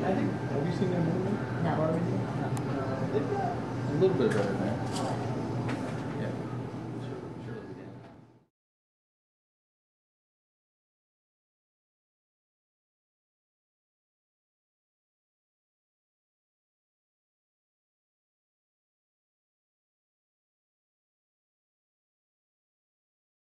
I think, have you seen their movement? No. They've got a little bit of everything.